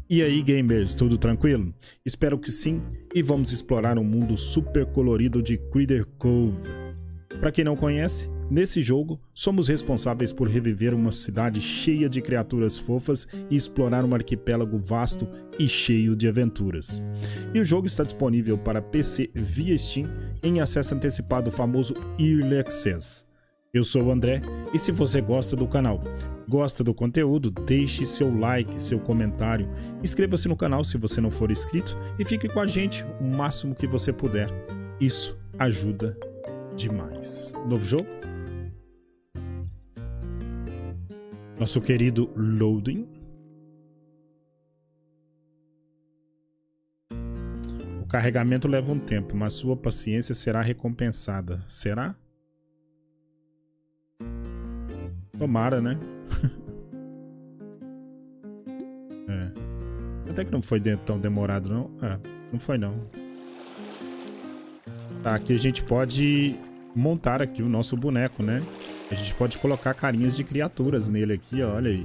E aí, gamers, tudo tranquilo? Espero que sim, e vamos explorar um mundo super colorido de Crater Cove. Para quem não conhece, nesse jogo, somos responsáveis por reviver uma cidade cheia de criaturas fofas e explorar um arquipélago vasto e cheio de aventuras. E o jogo está disponível para PC via Steam em acesso antecipado, o famoso Early Access. Eu sou o André, e se você gosta do canal, gosta do conteúdo, deixe seu like, seu comentário, inscreva-se no canal se você não for inscrito e fique com a gente o máximo que você puder. Isso ajuda demais. Novo jogo? Nosso querido Loading. O carregamento leva um tempo, mas sua paciência será recompensada. Será? Tomara, né? Até que não foi tão demorado, não. Não foi, não. Tá, aqui a gente pode montar aqui o nosso boneco, né? A gente pode colocar carinhas de criaturas nele aqui, ó. Olha aí.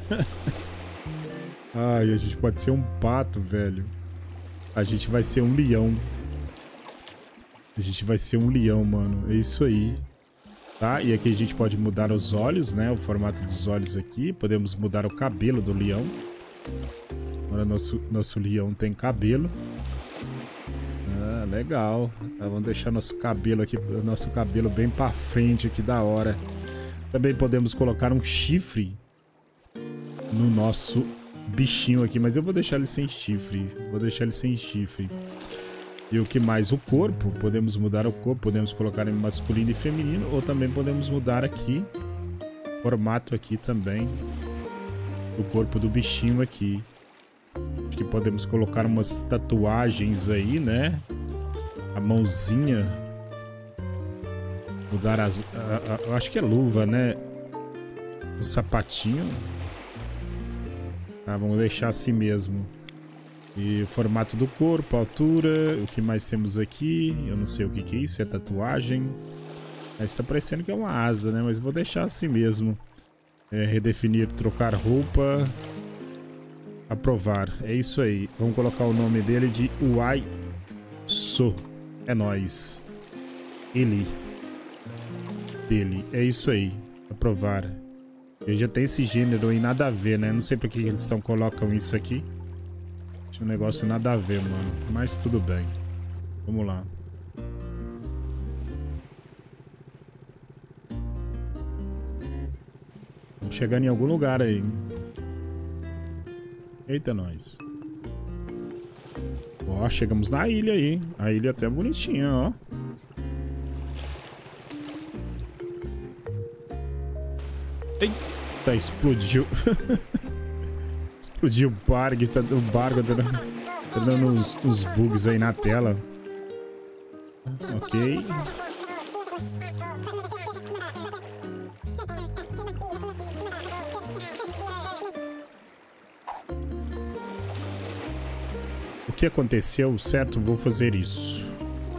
Ai, a gente pode ser um pato, velho. A gente vai ser um leão. A gente vai ser um leão, mano. É isso aí. Tá, e aqui a gente pode mudar os olhos, né? O formato dos olhos aqui. Podemos mudar o cabelo do leão. Agora nosso leão tem cabelo. Ah, legal. Tá, vamos deixar nosso cabelo aqui, nosso cabelo bem pra frente aqui, da hora. Também podemos colocar um chifre no nosso bichinho aqui, mas eu vou deixar ele sem chifre. Vou deixar ele sem chifre. E o que mais? O corpo. Podemos mudar o corpo. Podemos colocar em masculino e feminino. Ou também podemos mudar aqui. Formato aqui também. O corpo do bichinho aqui. Acho que podemos colocar umas tatuagens aí, né? A mãozinha. Mudar as... eu acho que é luva, né? O sapatinho. Tá, vamos deixar assim mesmo. E o formato do corpo, a altura, o que mais temos aqui? Eu não sei o que é isso, é tatuagem. Mas tá parecendo que é uma asa, né? Mas vou deixar assim mesmo. Redefinir, trocar roupa. Aprovar, é isso aí. Vamos colocar o nome dele de Uai So. É nóis. Ele. Dele, é isso aí. Aprovar. Eu já tenho esse gênero e nada a ver, né? Não sei por que eles colocam isso aqui. Um negócio nada a ver, mano. Mas tudo bem. Vamos lá. Vamos chegando em algum lugar aí. Eita, nós. Ó, chegamos na ilha aí. A ilha até bonitinha, ó. Eita, explodiu. Explodiu o barco, tá dando uns bugs aí na tela. Ok. O que aconteceu, certo? Vou fazer isso.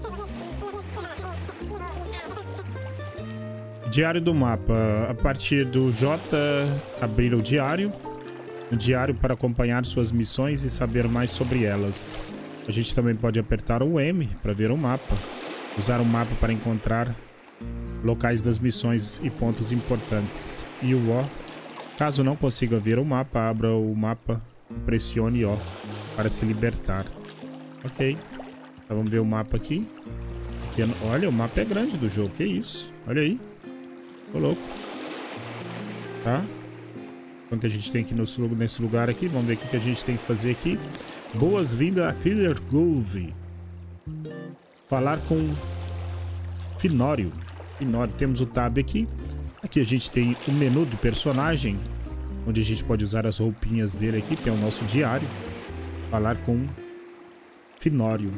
Diário do mapa. A partir do J, abrir o diário. Um diário para acompanhar suas missões e saber mais sobre elas. A gente também pode apertar o M para ver o mapa. Usar o mapa para encontrar locais das missões e pontos importantes. E o O. Caso não consiga ver o mapa, abra o mapa e pressione O para se libertar. Ok. Então vamos ver o mapa aqui. Olha, o mapa é grande do jogo. Que isso? Olha aí. Tô louco. Tá? Quanto a gente tem aqui nesse lugar aqui. Vamos ver o que a gente tem que fazer aqui. Boas-vindas a Crater Cove. Falar com Finório. Finório. Temos o tab aqui. Aqui a gente tem o menu do personagem, onde a gente pode usar as roupinhas dele aqui. Tem o nosso diário. Falar com Finório.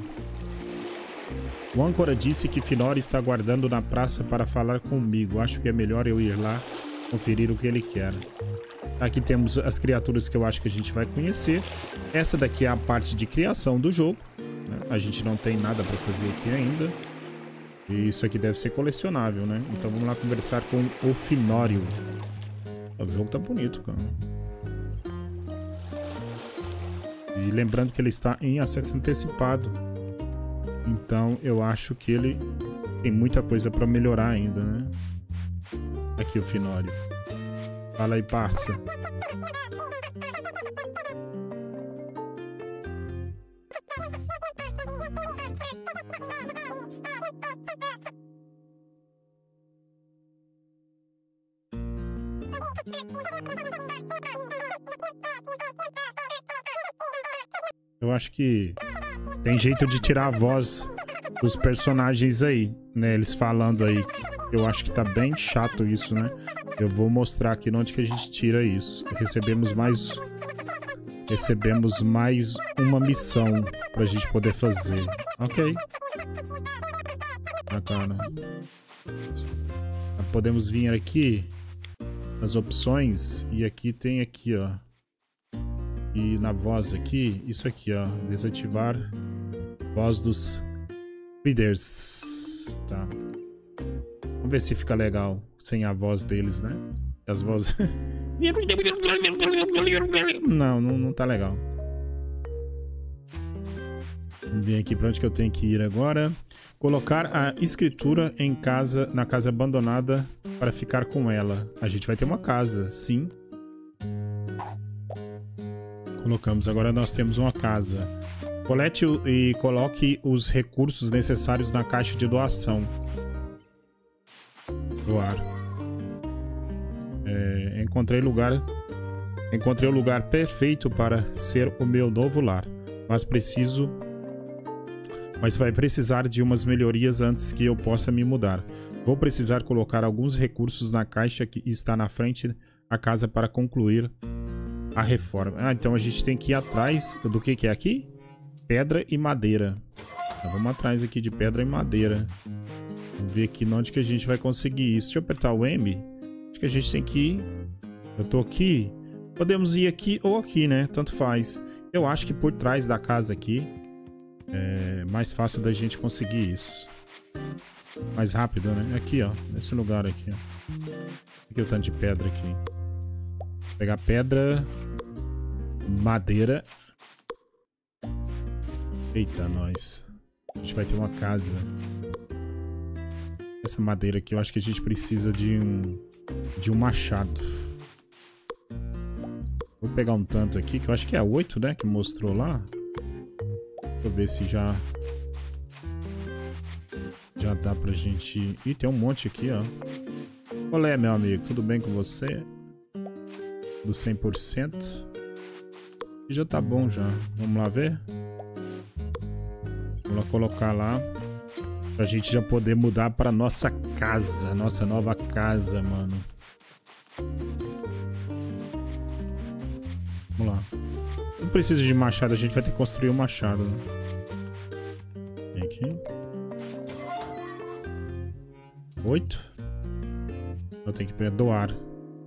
O âncora disse que Finório está aguardando na praça para falar comigo. Acho que é melhor eu ir lá conferir o que ele quer. Aqui temos as criaturas que eu acho que a gente vai conhecer. Essa daqui é a parte de criação do jogo, né? A gente não tem nada para fazer aqui ainda. E isso aqui deve ser colecionável, né? Então vamos lá conversar com o Finório. O jogo tá bonito, cara. E lembrando que ele está em acesso antecipado. Então eu acho que ele tem muita coisa para melhorar ainda, né? Aqui o Finório. Fala aí, parça. Eu acho que tem jeito de tirar a voz dos personagens aí, né? Eles falando aí. Eu acho que tá bem chato isso, né? Eu vou mostrar aqui onde que a gente tira isso. Recebemos mais uma missão pra gente poder fazer. Ok. Bacana. Podemos vir aqui nas opções e aqui tem aqui, ó. E na voz aqui, isso aqui, ó. Desativar voz dos readers. Tá. Vamos ver se fica legal sem a voz deles, né? As vozes... Não tá legal. Vamos ver aqui pra onde que eu tenho que ir agora. Colocar a escritura em casa, na casa abandonada para ficar com ela. A gente vai ter uma casa, sim. Colocamos. Agora nós temos uma casa. Colete e coloque os recursos necessários na caixa de doação. Doar. Encontrei o lugar perfeito para ser o meu novo lar. Mas vai precisar de umas melhorias antes que eu possa me mudar. Vou precisar colocar alguns recursos na caixa que está na frente da casa para concluir a reforma. Ah, então a gente tem que ir atrás do que é aqui? Pedra e madeira. Então vamos atrás aqui de pedra e madeira. Vamos ver aqui onde que a gente vai conseguir isso. Deixa eu apertar o M. Acho que a gente tem que ir. Eu tô aqui. Podemos ir aqui ou aqui, né? Tanto faz. Eu acho que por trás da casa aqui é mais fácil da gente conseguir isso. Mais rápido, né? Aqui, ó. Nesse lugar aqui, ó. Aqui o tanto de pedra aqui. Vou pegar pedra. Madeira. Eita, nós. A gente vai ter uma casa. Essa madeira aqui, eu acho que a gente precisa de um machado. Vou pegar um tanto aqui, que eu acho que é 8, né? Que mostrou lá. Deixa eu ver se já dá pra gente... Ih, tem um monte aqui, ó. Olé, meu amigo, tudo bem com você? Do 100%. E já tá bom já. Vamos lá ver? Vamos lá colocar lá. Pra gente já poder mudar pra nossa casa. Nossa nova casa, mano. Vamos lá. Não precisa de machado, a gente vai ter que construir um machado, né? Vem aqui. 8. Eu tenho que pegar doar. Vou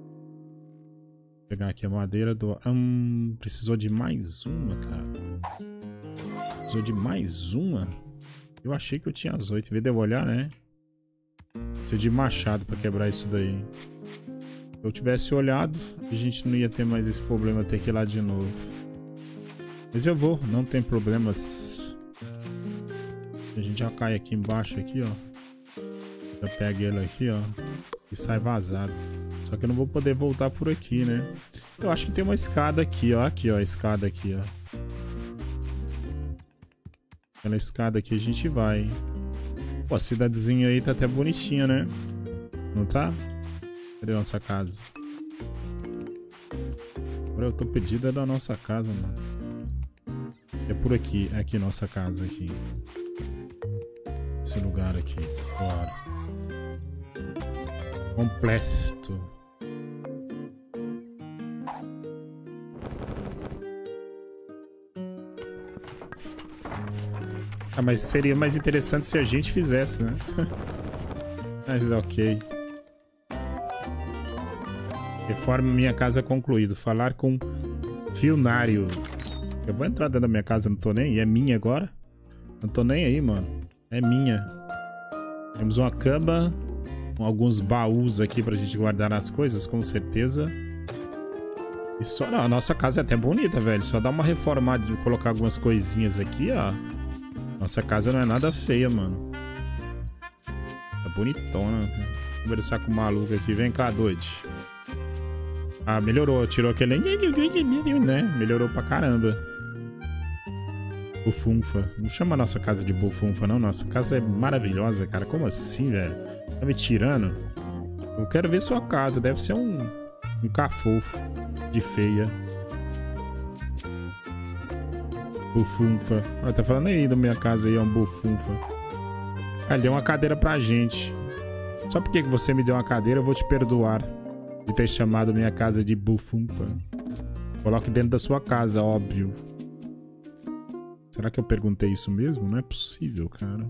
pegar aqui a madeira, doar. Precisou de mais uma, cara. Precisou de mais uma? Eu achei que eu tinha as 8. Em vez de eu olhar, né? Precisa de machado pra quebrar isso daí. Se eu tivesse olhado, a gente não ia ter mais esse problema ter que ir lá de novo. Mas eu vou, não tem problemas. A gente já cai aqui embaixo, aqui, ó. Eu pego ele aqui, ó. E sai vazado. Só que eu não vou poder voltar por aqui, né? Eu acho que tem uma escada aqui, ó. Aqui, ó, a escada aqui, ó. Pela escada aqui a gente vai. Pô, a cidadezinha aí tá até bonitinha, né? Não tá? Cadê a nossa casa? Agora eu tô pedido da nossa casa, mano. É por aqui. É aqui nossa casa aqui. Esse lugar aqui. Bora. Completo. Ah, mas seria mais interessante se a gente fizesse, né? Mas ok. Reforma minha casa concluído. Falar com Filnário. Eu vou entrar dentro da minha casa, não tô nem aí. É minha agora? Não tô nem aí, mano. É minha. Temos uma cama. Com alguns baús aqui pra gente guardar as coisas, com certeza. E só, não, a nossa casa é até bonita, velho. Só dá uma reformada, de colocar algumas coisinhas aqui, ó. Nossa casa não é nada feia, mano. Tá bonitona. Vou conversar com o maluco aqui. Vem cá, doido. Ah, melhorou. Tirou aquele... né? Melhorou pra caramba. Bufunfa. Não chama a nossa casa de bufunfa, não. Nossa casa é maravilhosa, cara. Como assim, velho? Tá me tirando? Eu quero ver sua casa. Deve ser um cafofo de feia. Bufunfa. Ah, tá falando aí da minha casa aí, é um bufunfa. Ah, ele deu uma cadeira pra gente. Só porque você me deu uma cadeira, eu vou te perdoar de ter chamado minha casa de bufunfa. Coloque dentro da sua casa, óbvio. Será que eu perguntei isso mesmo? Não é possível, cara.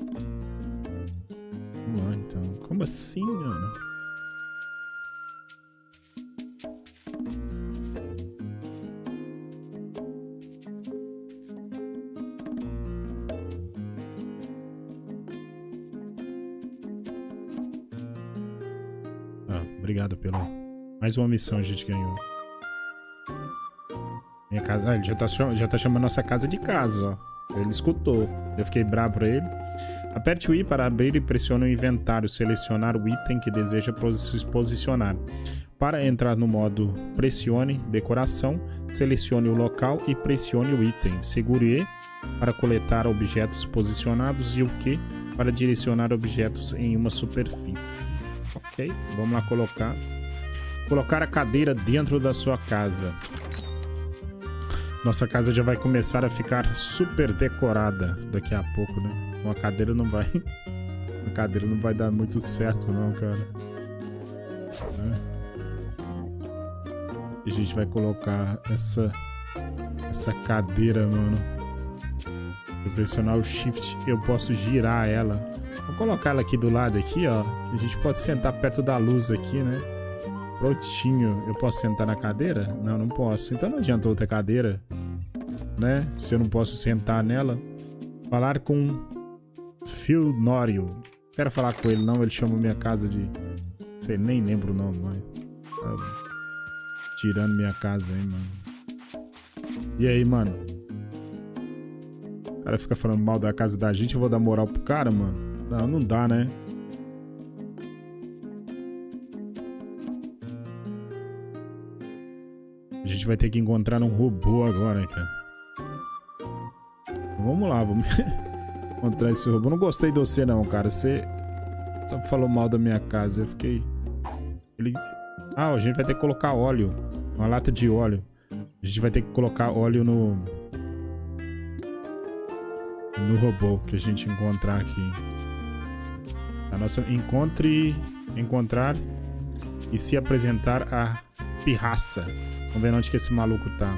Vamos lá, então. Como assim, mano? Obrigado pelo... Mais uma missão a gente ganhou. Minha casa... Ah, ele já tá chamando nossa casa de casa, ó. Ele escutou. Eu fiquei bravo pra ele. Aperte o I para abrir e pressione o inventário. Selecionar o item que deseja posicionar. Para entrar no modo pressione decoração, selecione o local e pressione o item. Segure E para coletar objetos posicionados e o Q para direcionar objetos em uma superfície. Ok, vamos lá colocar a cadeira dentro da sua casa. Nossa casa já vai começar a ficar super decorada daqui a pouco, né? Uma cadeira não vai... A cadeira não vai dar muito certo não, cara. A gente vai colocar essa cadeira, mano. Se eu pressionar o Shift, eu posso girar ela. Vou colocar ela aqui do lado aqui, ó. A gente pode sentar perto da luz aqui, né? Prontinho. Eu posso sentar na cadeira? Não, não posso. Então não adianta outra cadeira, né? Se eu não posso sentar nela. Falar com Phil Nório. Quero falar com ele, não. Ele chama minha casa de... Sei, nem lembro o nome, mas... Tirando minha casa aí, mano. E aí, mano? O cara fica falando mal da casa da gente. Eu vou dar moral pro cara, mano? Não, não dá, né? A gente vai ter que encontrar um robô agora, cara. Vamos lá, vamos encontrar esse robô. Não gostei de você, não, cara. Você só falou mal da minha casa. Eu fiquei... Ah, a gente vai ter que colocar óleo. Uma lata de óleo. A gente vai ter que colocar óleo no robô que a gente encontrar aqui. A nossa... Encontrar e se apresentar a pirraça. Vamos ver onde que esse maluco tá.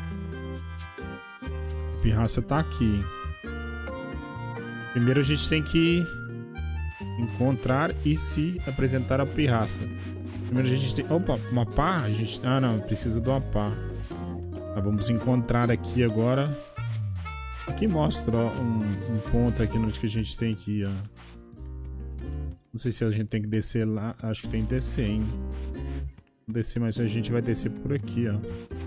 A pirraça tá aqui. Primeiro a gente tem que encontrar e se apresentar a pirraça. Primeiro a gente tem... Opa, uma pá? A gente... Ah, não. Precisa de uma pá. Tá, vamos encontrar aqui agora. Aqui mostra, ó, um ponto aqui onde que a gente tem aqui, ó. Não sei se a gente tem que descer lá. Acho que tem que descer, hein. Vou descer, mas a gente vai descer por aqui, ó.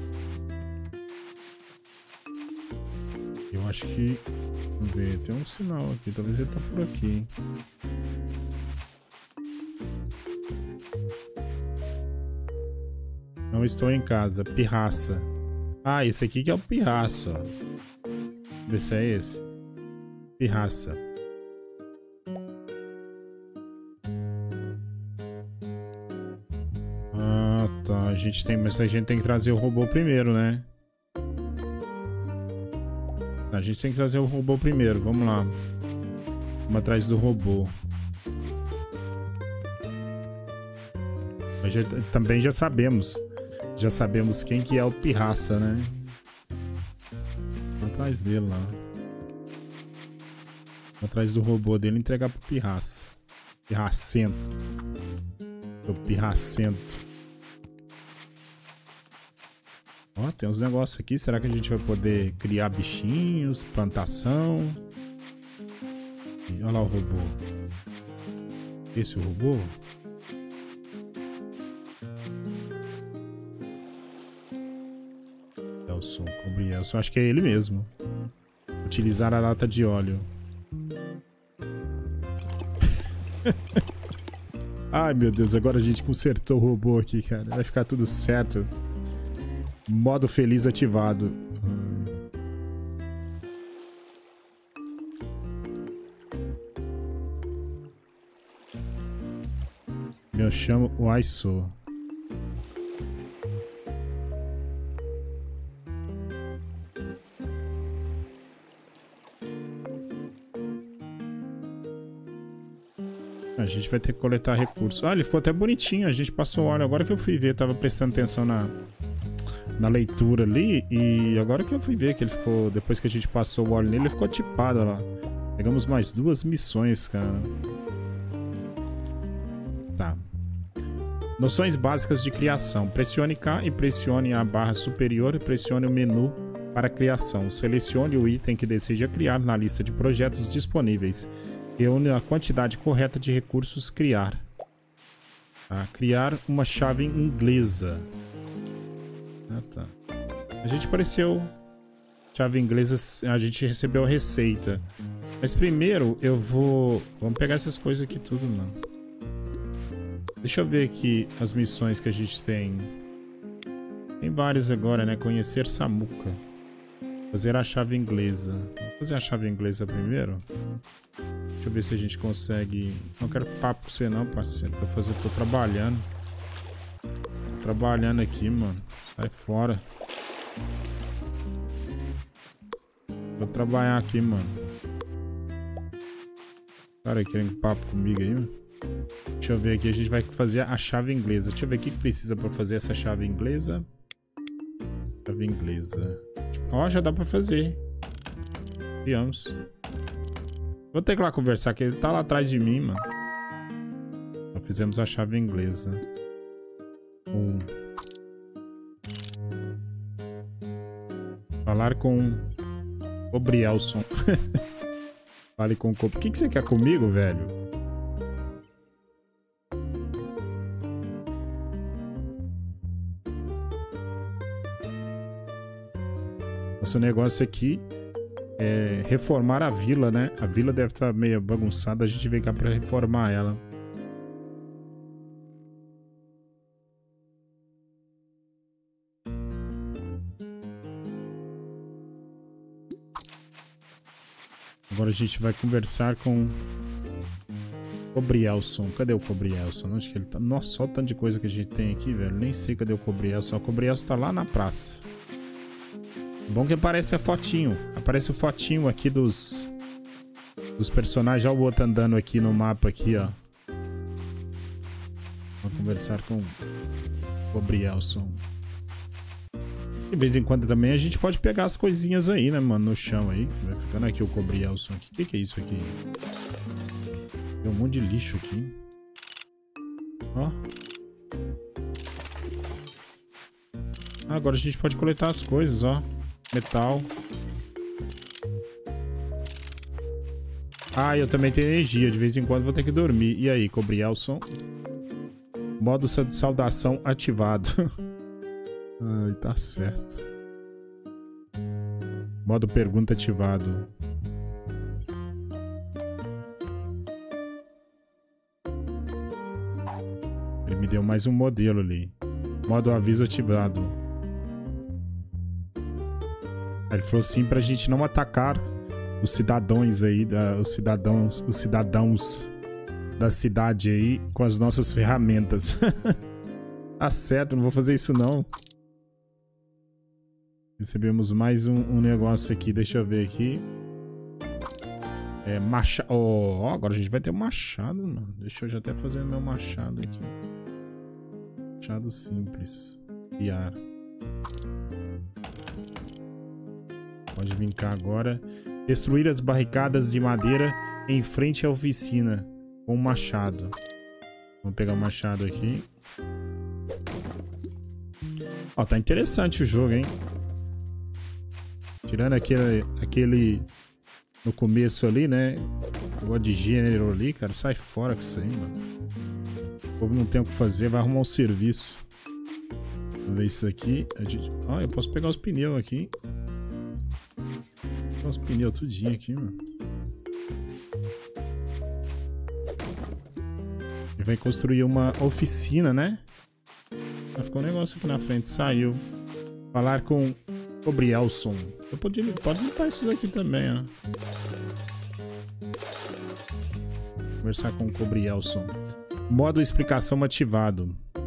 Eu acho que... Vamos ver, tem um sinal aqui. Talvez ele tá por aqui, hein. Não estou em casa. Pirraça. Ah, esse aqui que é o pirraço, ó. Vê se é esse. Pirraça. Ah, tá. A gente tem... Mas a gente tem que trazer o robô primeiro, né? A gente tem que trazer o robô primeiro. Vamos lá. Vamos atrás do robô. Mas também já sabemos. Já sabemos quem que é o pirraça, né? Atrás dele lá. Atrás do robô dele, entregar pro pirraça. Pirracento. O pirracento. Ó, tem uns negócios aqui. Será que a gente vai poder criar bichinhos? Plantação? E olha lá o robô. Esse é o robô? Cobrielson. Cobrielson, acho que é ele mesmo. Utilizar a lata de óleo. Ai, meu Deus, agora a gente consertou o robô aqui, cara. Vai ficar tudo certo. Modo feliz ativado. Eu chamo o Aiso. A gente vai ter que coletar recursos. Ah, ele ficou até bonitinho. A gente passou óleo. Agora que eu fui ver, tava prestando atenção na leitura ali. E agora que eu fui ver que ele ficou... Depois que a gente passou o óleo nele, ele ficou tipado, olha lá. Pegamos mais 2 missões, cara. Tá. Noções básicas de criação. Pressione K e pressione a barra superior e pressione o menu para criação. Selecione o item que deseja criar na lista de projetos disponíveis. Reúne a quantidade correta de recursos criar. Tá. Criar uma chave inglesa. Ah, tá. A gente apareceu. Chave inglesa, a gente recebeu a receita. Mas primeiro eu vou... Vamos pegar essas coisas aqui tudo, mano. Deixa eu ver aqui as missões que a gente tem. Tem várias agora, né? Conhecer Samuka. Fazer a chave inglesa. Vamos fazer a chave inglesa primeiro? Deixa eu ver se a gente consegue... Não quero papo com você não, parceiro. Tô trabalhando. Tô trabalhando aqui, mano. Sai fora. Vou trabalhar aqui, mano. Cara, querendo papo comigo aí, mano. Deixa eu ver aqui. A gente vai fazer a chave inglesa. Deixa eu ver o que precisa pra fazer essa chave inglesa. Chave inglesa. Ó, já dá pra fazer. Viemos. Vou ter que ir lá conversar, que ele tá lá atrás de mim, mano. Nós fizemos a chave inglesa. Falar com o Brielson. Fale com o Copo. O que você quer comigo, velho? Nosso negócio aqui é reformar a vila, né? A vila deve estar meio bagunçada. A gente vem cá pra reformar ela. Agora a gente vai conversar com o Brielson. Cadê o Cobrielson? Onde que ele tá? Nossa, olha o tanto de coisa que a gente tem aqui, velho. Nem sei cadê o Cobrielson. O Cobrielson tá lá na praça. Bom que aparece a fotinho. Aparece o fotinho aqui dos personagens. Olha o outro andando aqui no mapa aqui, ó. Vou conversar com o Brielson. De vez em quando também a gente pode pegar as coisinhas aí, né, mano, no chão aí. Vai ficando aqui o Cobrielson aqui. O que é isso aqui? Tem um monte de lixo aqui. Ó. Agora a gente pode coletar as coisas, ó. Metal. Ah, eu também tenho energia. De vez em quando vou ter que dormir. E aí, Cobrielson? Modo de saudação ativado. Ai, tá certo. Modo pergunta ativado. Ele me deu mais um modelo ali. Modo aviso ativado. Ele falou assim pra gente não atacar os cidadãos aí, os cidadãos da cidade aí com as nossas ferramentas. Tá certo, não vou fazer isso não. Recebemos mais um negócio aqui, deixa eu ver aqui. É, machado. Oh, agora a gente vai ter um machado, mano. Deixa eu já até fazer o meu machado aqui. Machado simples. Criar. Pode vir cá agora. Destruir as barricadas de madeira em frente à oficina com um machado. Vamos pegar o machado aqui. Ó, tá interessante o jogo, hein? Tirando aquele no começo ali, né? Negócio de gênero ali, cara. Sai fora com isso aí, mano. O povo não tem o que fazer, vai arrumar um serviço. Vamos ver isso aqui. Eu posso pegar os pneus aqui. Pegar os pneus tudinho aqui, mano. Ele vai construir uma oficina, né? Ficou um negócio aqui na frente. Saiu. Falar com o Brielson. Pode limpar isso daqui também, ó. Conversar com o Cobrielson. Modo explicação ativado.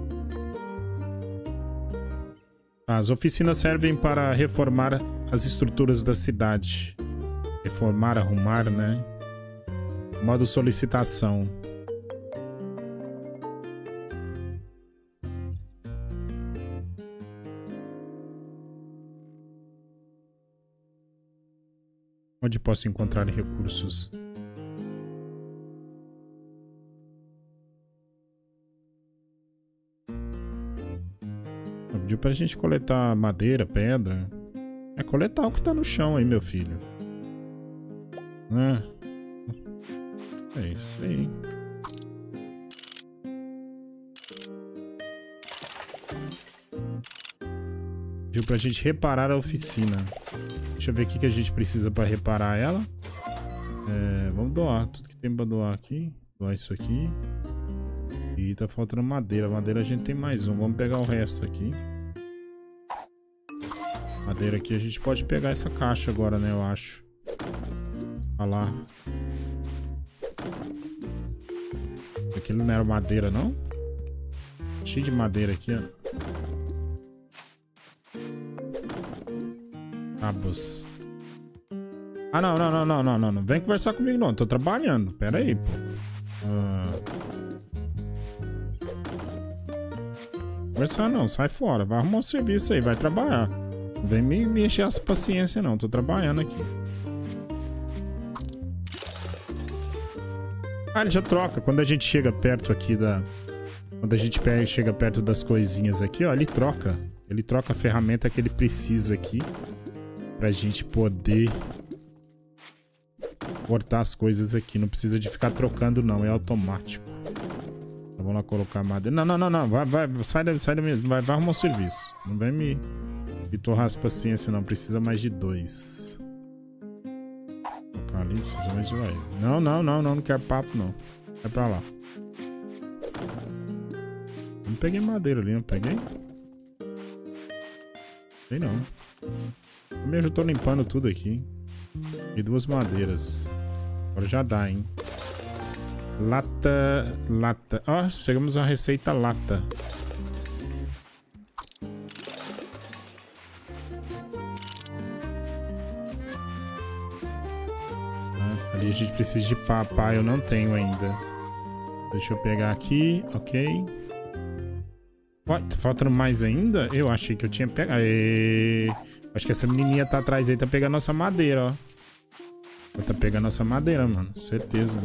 As oficinas servem para reformar as estruturas da cidade. Reformar, arrumar, né? Modo solicitação. Onde posso encontrar recursos? Pediu pra gente coletar madeira, pedra. É coletar o que tá no chão aí, meu filho. É isso aí. Pediu pra gente reparar a oficina. Deixa eu ver o que a gente precisa pra reparar ela. Vamos doar tudo que tem pra doar aqui. Doar isso aqui. E tá faltando madeira. Madeira a gente tem mais um. Vamos pegar o resto aqui. Madeira aqui a gente pode pegar essa caixa agora, né? Eu acho. Olha lá. Aquilo não era madeira, não? Cheio de madeira aqui, ó. Cabos. Ah, não. Vem conversar comigo, não. Tô trabalhando. Pera aí, pô. Conversar não. Sai fora. Vai arrumar um serviço aí. Vai trabalhar. Não vem me encher as paciência, não. Tô trabalhando aqui. Ah, ele já troca. Quando a gente chega perto aqui da... Quando a gente chega perto das coisinhas aqui, ó. Ele troca. Ele troca a ferramenta que ele precisa aqui. Pra gente poder... cortar as coisas aqui. Não precisa de ficar trocando, não. É automático. Então, vamos lá colocar madeira. Não. Vai. Sai da minha... Vai arrumar um serviço. Não vem me torrar as paciência, não. Precisa mais de 2. Colocar ali. Precisa mais de 2. Não quero papo, não. Vai pra lá. Não peguei madeira ali, não peguei? Sei não. Eu já tô limpando tudo aqui. E 2 madeiras. Agora já dá, hein? Lata. Ó, chegamos a receita lata. Ali a gente precisa de pá. Eu não tenho ainda. Deixa eu pegar aqui. Ok. Ué, tá faltando mais ainda? Eu achei que eu tinha pegado. Acho que essa menininha tá atrás aí, tá pegando nossa madeira, ó. Tá pegando nossa madeira, mano. Certeza.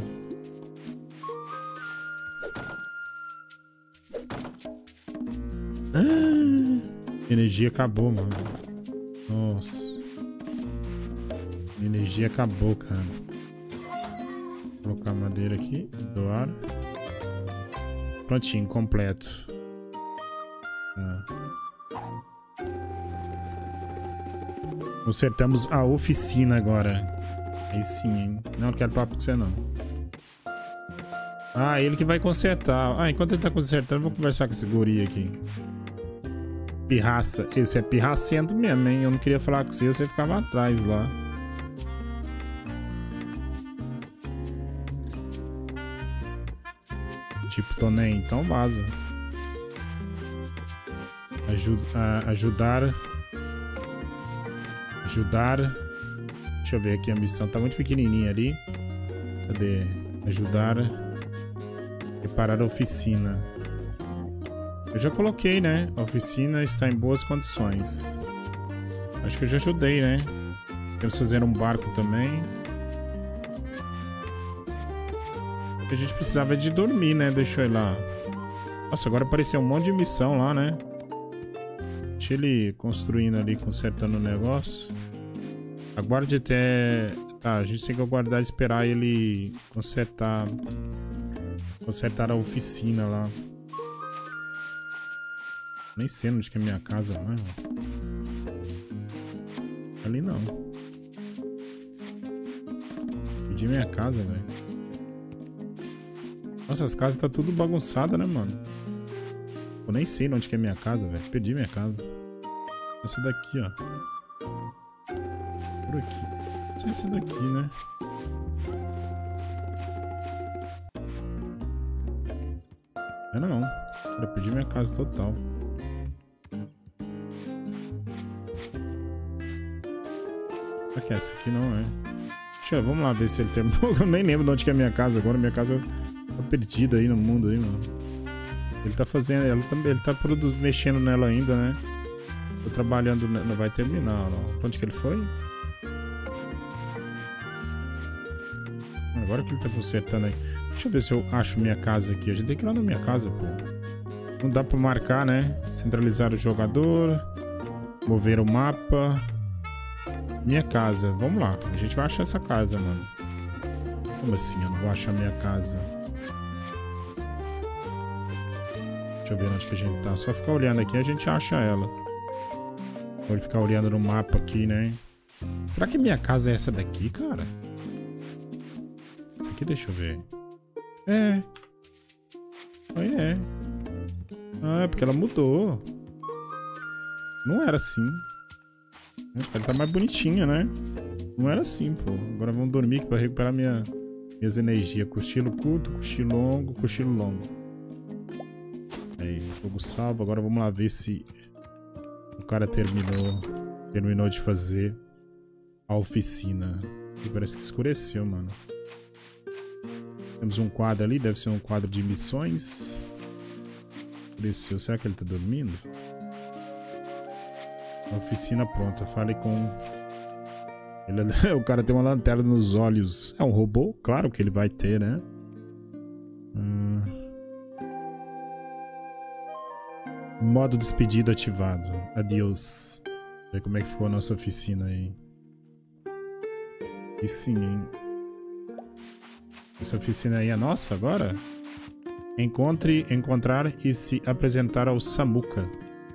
Energia acabou, mano. Nossa. Energia acabou, cara. Vou colocar a madeira aqui. Doar. Prontinho, completo. Consertamos a oficina agora. Aí sim, hein? Não quero papo com você, não. Ah, ele que vai consertar. Ah, enquanto ele tá consertando, eu vou conversar com esse guri aqui. Pirraça. Esse é pirracento mesmo, hein? Eu não queria falar com você ficava atrás lá. Tipo, tô nem. Então vaza. Ajudar. Deixa eu ver aqui a missão. Tá muito pequenininha ali. Cadê? Ajudar. Reparar a oficina. Eu já coloquei, né? A oficina está em boas condições. Acho que eu já ajudei, né? Temos que fazer um barco também. A gente precisava de dormir, né? Deixa eu ir lá. Nossa, agora apareceu um monte de missão lá, né? Deixa ele construindo ali, consertando o negócio. Aguarde até... Tá, a gente tem que aguardar e esperar ele consertar a oficina lá. Nem sei onde que é minha casa, não é? Ali não. Perdi minha casa, velho. Nossa, as casas tá tudo bagunçada, né, mano? Eu nem sei onde que é minha casa, velho. Perdi minha casa. Essa daqui, ó. Por aqui. Essa daqui, né? Não. Eu perdi minha casa total. Será que essa aqui não é? Vamos lá ver se ele terminou. Eu nem lembro de onde que é a minha casa agora. Minha casa tá perdida aí no mundo aí, mano. Ele tá fazendo... Ele tá mexendo nela ainda, né? Tô trabalhando... Não vai terminar, não. Onde que ele foi? Agora que ele tá consertando aí. Deixa eu ver se eu acho minha casa aqui. A gente tem que ir lá na minha casa, pô. Não dá pra marcar, né? Centralizar o jogador. Mover o mapa. Minha casa. Vamos lá. A gente vai achar essa casa, mano. Como assim? Eu não vou achar minha casa. Deixa eu ver onde que a gente tá. Só ficar olhando aqui a gente acha ela. Pode ficar olhando no mapa aqui, né? Será que minha casa é essa daqui, cara? Essa aqui, deixa eu ver. É. É. Ah, é porque ela mudou. Não era assim. Ela tá mais bonitinha, né? Não era assim, pô. Agora vamos dormir aqui pra recuperar minhas energias. Cochilo curto, cochilo longo. Aí, jogo salvo. Agora vamos lá ver se o cara terminou de fazer a oficina. E parece que escureceu, mano. Temos um quadro ali, deve ser um quadro de missões. Escureceu. Será que ele tá dormindo? A oficina pronta. Fale com... O cara tem uma lanterna nos olhos. É um robô? Claro que ele vai ter, né? Modo despedida ativado. Adeus. Ver como é que ficou a nossa oficina aí. E sim, hein? Essa oficina aí é nossa agora? Encontrar e se apresentar ao Samuka.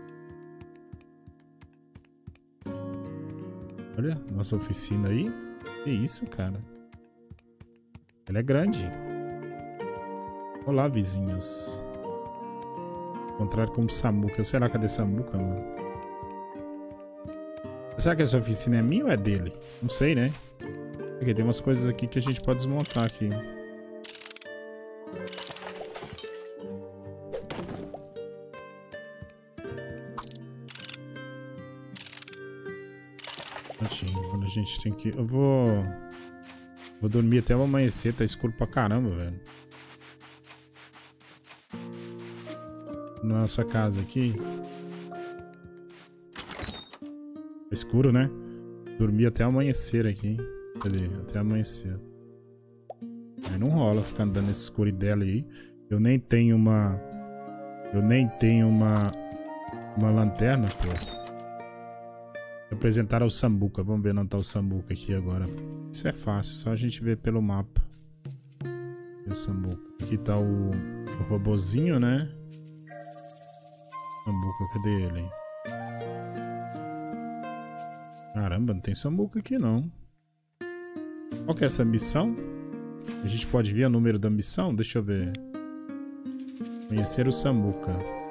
Olha, nossa oficina aí. Que isso, cara? Ela é grande. Olá, vizinhos. Encontrar com o Samuka. Será que cadê Samuka, mano? Será que essa oficina é minha ou é dele? Não sei, né? Porque tem umas coisas aqui que a gente pode desmontar aqui. Quando a gente tem que... Eu vou dormir até o amanhecer. Tá escuro pra caramba, velho. Nossa casa aqui. É escuro, né? Dormir até amanhecer aqui. Cadê? Até amanhecer. Aí não rola ficar andando nessa escuridão aí. Eu nem tenho uma lanterna, pô. Apresentar ao Samuka. Vamos ver onde tá o Samuka aqui agora. Isso é fácil, só a gente ver pelo mapa. O Samuka. Aqui tá o robozinho, né? Samuka, cadê ele? Caramba, não tem Samuka aqui não. Qual que é essa missão? A gente pode ver o número da missão? Deixa eu ver. Conhecer o Samuka.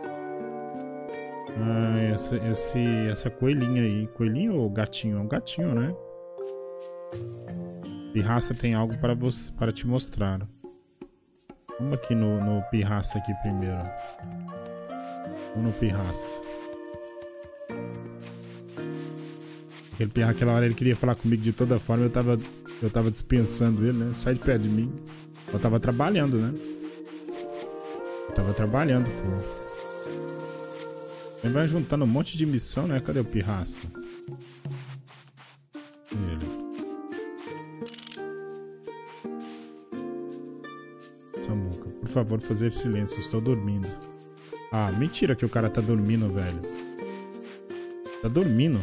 Ah, essa coelhinha aí. Coelhinho ou gatinho? É um gatinho, né? Pirraça tem algo para te mostrar. Vamos aqui no Pirraça aqui primeiro. Vamos no Pirraça. Aquela hora ele queria falar comigo de toda forma. Eu tava dispensando ele, né? Sai de perto de mim. Eu tava trabalhando, né? Eu tava trabalhando, pô. Ele vai juntando um monte de missão, né? Cadê o Pirraça? Ele. Samuka, por favor, fazer silêncio. Estou dormindo. Ah, mentira que o cara tá dormindo, velho. Tá dormindo.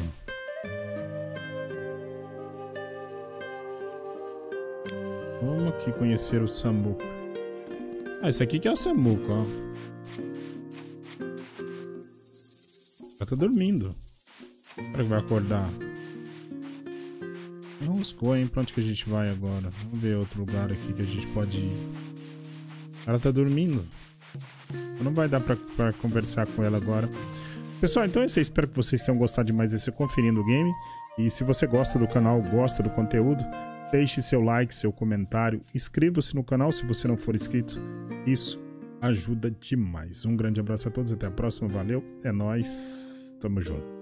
Vamos aqui conhecer o Samuka. Ah, esse aqui que é o Samuka, ó. tá dormindo. Será que vai acordar? Não roscou, hein? Pra onde que a gente vai agora? Vamos ver outro lugar aqui que a gente pode ir. Ela tá dormindo. Não vai dar pra conversar com ela agora. Pessoal, então é isso aí. Espero que vocês tenham gostado demais desse Conferindo o Game. E se você gosta do canal, gosta do conteúdo, deixe seu like, seu comentário. Inscreva-se no canal se você não for inscrito. Isso ajuda demais. Um grande abraço a todos. Até a próxima. Valeu. É nóis. Tamo junto.